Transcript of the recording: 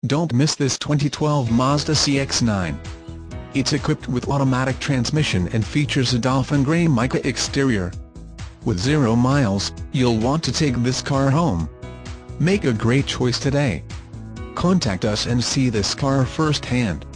Don't miss this 2012 Mazda CX-9. It's equipped with automatic transmission and features a dolphin grey mica exterior. With 0 miles, you'll want to take this car home. Make a great choice today. Contact us and see this car firsthand.